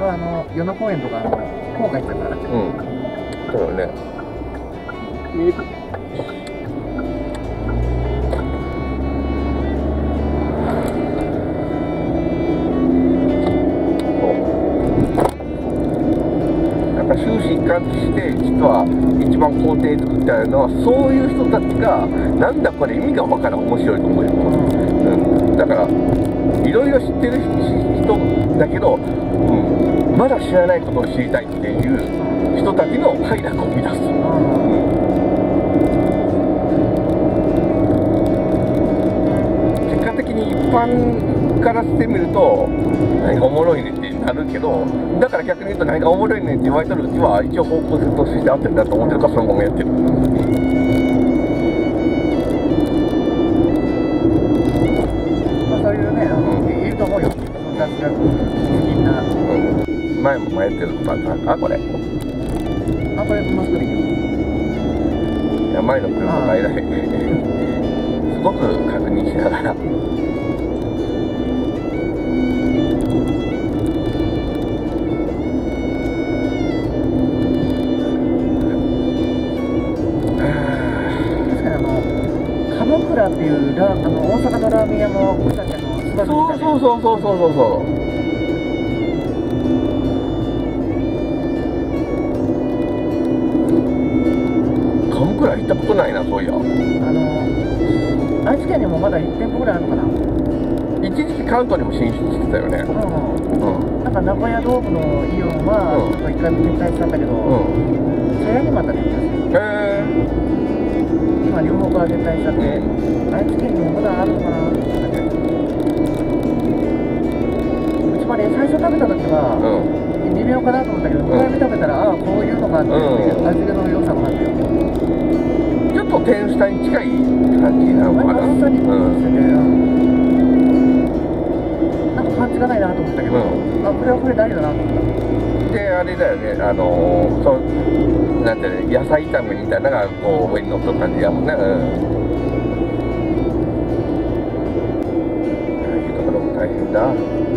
は与野公園とか郊外行ったから。 そうだね。終始一貫して実は一番工程作ってあるのはそういう人たちがなんだこれ意味が分からん面白いと思うよ、だからいろいろ知ってる人だけど、まだ知らないことを知りたいっていう人たちの快楽を生み出す、結果的に一般からしてみると何がおもろいねってなるけど、だから逆に言うと何がおもろいねって言われてるうちは一応方向性として合ってるんだと思ってるからそのままやってる。 そういうね、いると思うよ。みんな。 前もやってることあった。これ。 これマスクでいいよ。 いや、前の車がいらへん。すごく確認しながら。 鎌倉っていう大阪のラーメン屋の草ちゃんのつばそう。鎌倉行ったことないな、そういや。 愛知県にもまだ1店舗ぐらいあるのかな。 一時期関東にも進出してたよね。 なんか名古屋ドームのイオンはちょっと一回撤退したんだけど、茶屋にまた撤退した。今両方から撤退しちゃって、愛知県にもまだあるのかな。うちまで最初食べた時は微妙かなと思ったけど、2回目食べたらこういうのがあって味の良さもあって、 ちょっと天下に近い感じなのかな。 あっさりしてて、なんかパンチがないなと思ったけど、これはこれ大事だなと思った。 であれだよね、なんていうの、野菜炒めみたいなのがこう上に乗った感じやもんね。いうところも大変だ。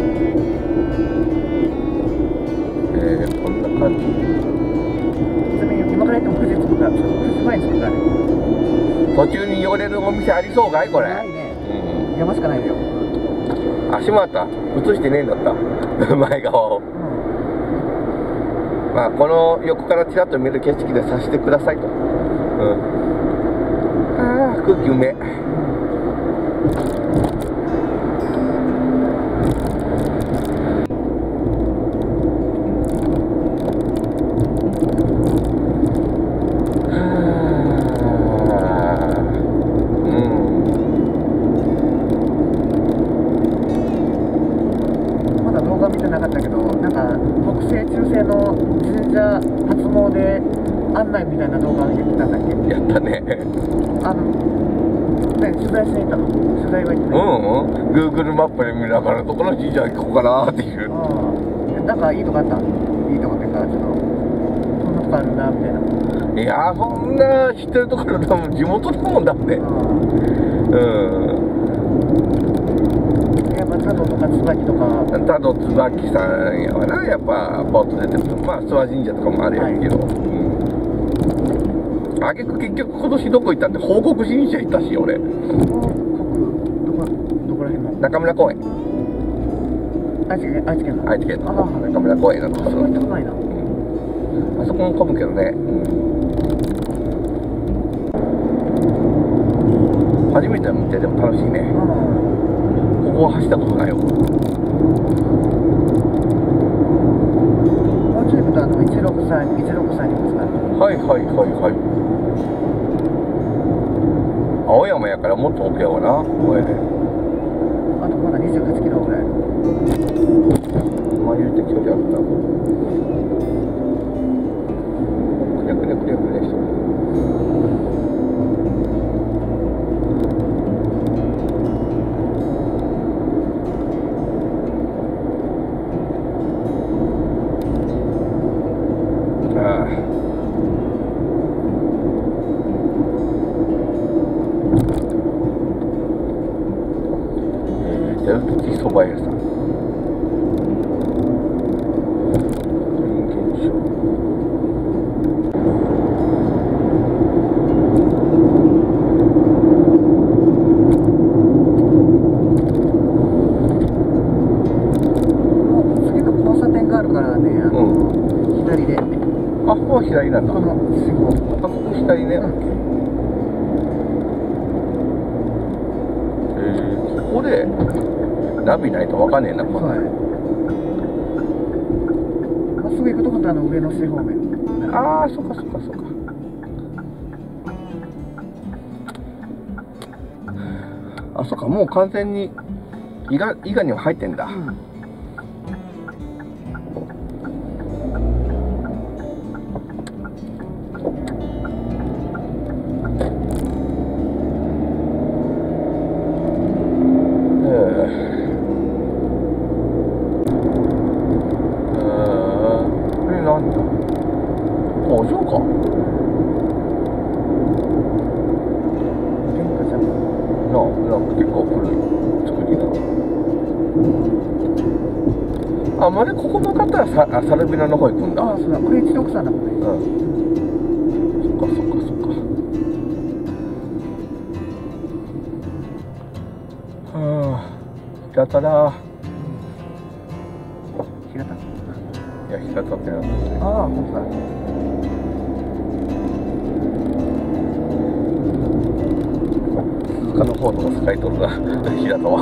こんな感じ。 ちなみに今から言っても9時着くから、9時前に着くからね。 途中に寄れるお店ありそうかいこれ。 ないね。山しかないよ。 足回った。映してねえんだった前側を。まあこの横からちらっと見る景色でさせてくださいと。ああ空気うめえ。 まだ動画見てなかったけど、なんか北西中西の神社初詣案内みたいな動画上げてたんだっけ。 やったね。 取材しに行ったの。取材は行ってない。 Google マップで見ながらどこの神社行こうかなっていう。 なんかいいとこあった。いいとこってか、ちょっとこんなとこあるなみたいな。 いやそんな知ってるところ多分地元だもんだって。 やっぱ多度とか椿とか。 多度椿さんやわな、やっぱポッと出てると。まあ諏訪神社とかもあるやんけど。あげく結局今年どこ行ったって報国神社行ったし俺。 どこら辺の？ 中村公園。 愛知県の。 愛知県の中村公園なんですよ。 あそこ行ったことないな。 あそこも混むけどね。初めて見てでも楽しいね。ここは走ったことないよ。 もうちょいこと163にぶつかる。 はい青山やからもっと奥やわな。これあとまだ28キロぐらい。 まあ言うて距離あるな。くねしてる。手そば屋さん。 るからね、左で。 あ、ここは左なんだ。 この信号。 あ、ここ左ね。ここでナビないと分かんねえな、これ。 まっすぐ行くとこって上の市方面。 ああ、そっかそっかそっか。あ、そっか、もう完全に伊賀には入ってんだ。これなんだ。工場か。なんか結構古い作りだ。あ、まね、ここ曲がったらサルビナの方行くんだ。 ああ、そうだ、これ一六さんだもんね。 そっかそっかそっか。はあ、平田だ。 平田？ いや、平田ってなんだね。 ああ、本当だ。 他の方とか使いとるな、平田は。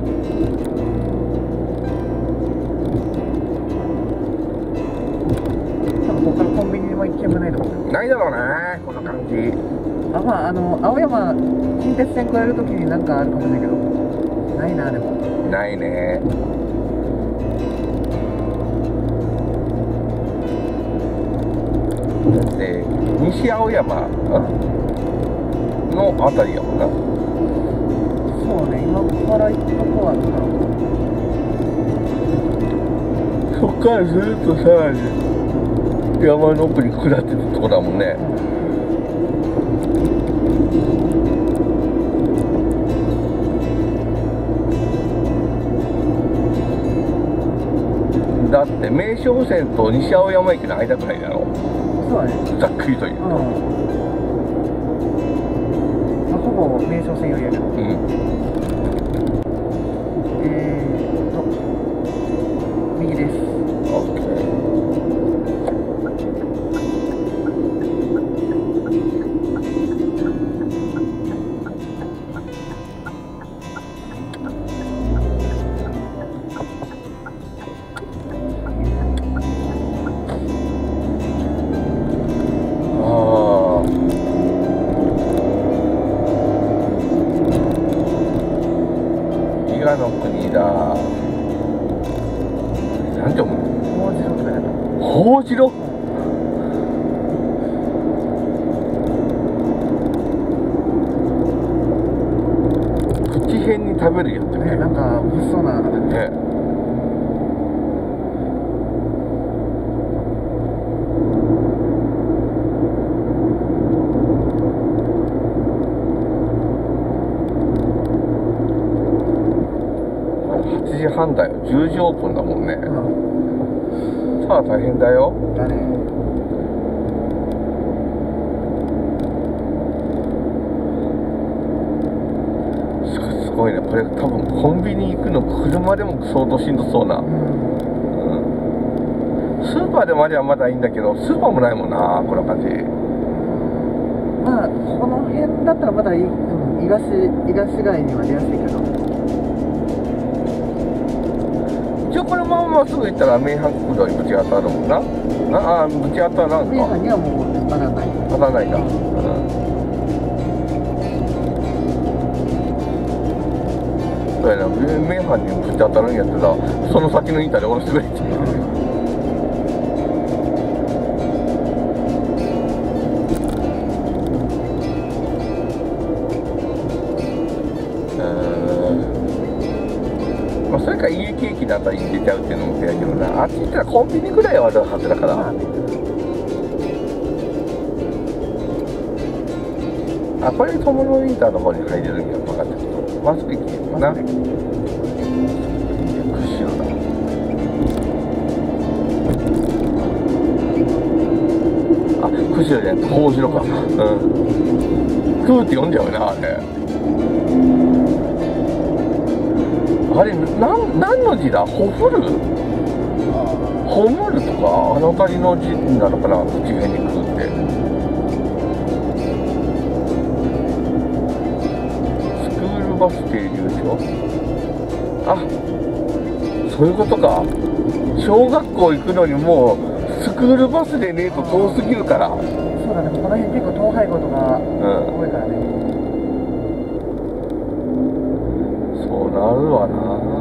多分ここからコンビニにも一軒もないと思う。 ないだろうね、この感じ。 あ、まあ、青山近鉄線越えるときになんかあるかもしれないけど、ないな、でも。 ないね。だって西青山のあたりやもんな。 そうね、今から行くとこはあるかそっからずっとさらに山の奥に下ってたとこだもんね。だって名所線と西青山駅の間くらいだろ。 そうだね。 ざっくりと言うと。 まあ、ほぼ名所線よりやけど。右です。 オッケー。伊賀の国だ。なんて思う？ 宝次郎って書いてある。 宝次郎？口辺に食べるやつね。 なんか物騒なね。8時半だよ。10時オープンだもんね。さあ大変だよ。 だね。 すごいね。これ多分コンビニ行くの車でも相当しんどそうな。スーパーでまではまだいいんだけど、スーパーもないもんな、この感じ。 まあこの辺だったらまだいい、伊賀市街には出やすいけど。 一応このまままっすぐ行ったら名阪国道にぶち当たるもんな。ああ、ぶち当たらんか。 名阪にはもう当たらない。 当たらないか。そうやな、名阪にぶち当たるんやったら、その先の板で下ろしてくれって。まあそれか家ケーキのあたりに出ちゃうっていうのも手やけどな。あっち行ったらコンビニぐらいはあるはずだから。あ、これで友のインターの方に入れるんや。分かったけど、まっすぐ行けるかな。釧路だ。あ、釧路じゃなくて宝次郎か。クーって読んじゃうな、あれ。あれ、何の字だ？ホフル？ホコムルとかあの辺りの時期なのかな、口辺に来るって。スクールバス停留所、あ、そういうことか。小学校行くのにもうスクールバスでねえと遠すぎるから。 そうだね、この辺結構統廃合とか多いからね。 そうなるわな。